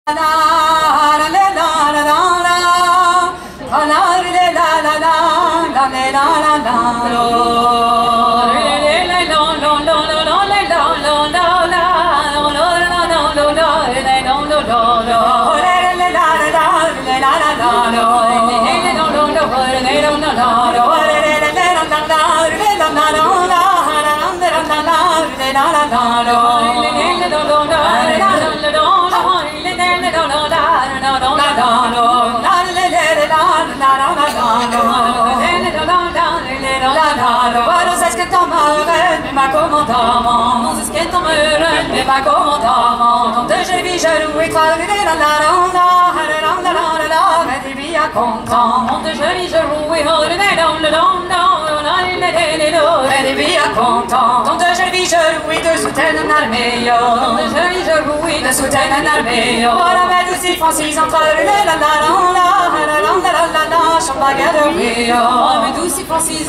La la la la la la la la la la Voilà c'est ce que t'en m'aurais, mais ma commandant. Non, c'est ce que t'en m'aurais, mais ma commandant. Quand je vis, je loue et crois, la la la la, mais tu vis à content. Quand je vis, je loue et crois, mais tu vis à content. Quand je vis, je loue et de soutien en armée. Quand je vis, je loue et de soutien en armée. Voilà, mais tous ces Francis entre la la la, chante la galerie. Mais tous ces Francis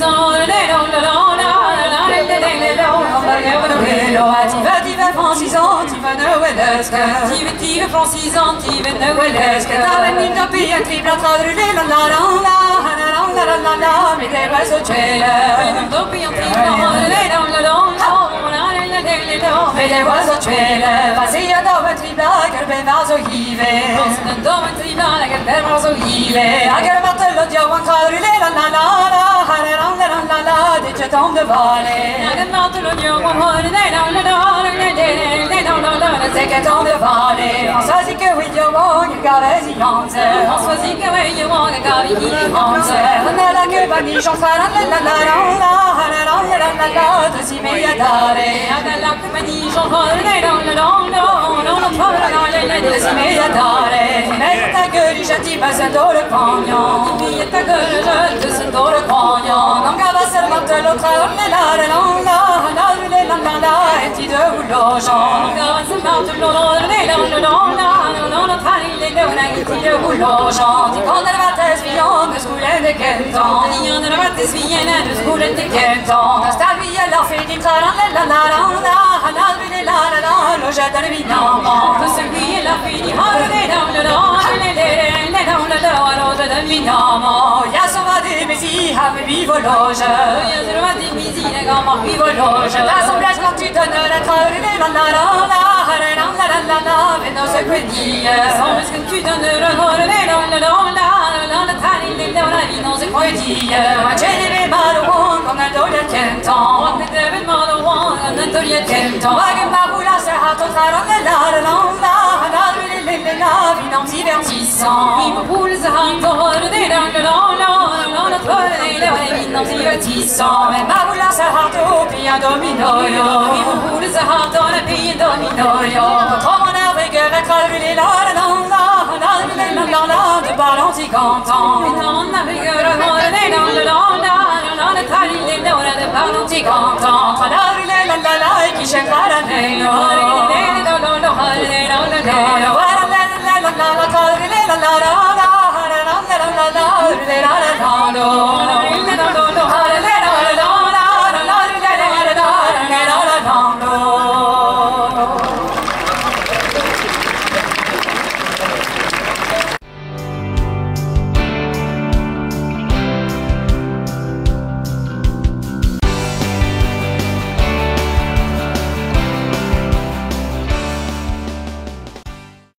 tu veux Francis ans, tu veux Noëlesque. Tu veux Francis ans, tu veux Noëlesque. T'as venu de pays un triple à travers la mais des vases au cielo. Mais des vases au cielo. Vas-y a dove tribla che per vaso hive. Dove tribla che per vaso hive. A che battello di ancora la dice tombe vale. A che battello di ancora c'est que tombe vale. François dit que oui, Dieu bon, il garde les ions. François dit que oui, Dieu bon, il garde les ions. On a la que vanille, j'en fais la de si mediatare. On a la que vanille, j'en fais de si mediatare. Mais ta gueule, je t'y passe dans le pognon. Mais ta gueule, je te sens dans le pognon. Donc, à va seulement te l'autre, et tu de boulochon. Ti conservate sviando scuole de Kenton. Io non avete sviene de scuole de Kenton. Sta via la fede lo jette le vignon. Sta via la fede lo vignon. Ja så var det med si her med vivologe. Ja så var det med si her med vivologe. La som blæs quand tu donnes la trave mais non c'est que dire. Sans ce que tu donnes la non c'est que dire. Ma c'è mal au monde comme un dollar Kenton. Ma c'è mal au monde comme un dollar Kenton. Ma che ma boula se ha tot la finance divertissant. Il me boule se ha tot finance divertissant. Mais ma boula se ha tot puis un domino. Il me boule se ha tot le pays domino. Comme on a rigueur à crever de ballon si content. On a rigueur à crever de ballon si content. La qui chante la la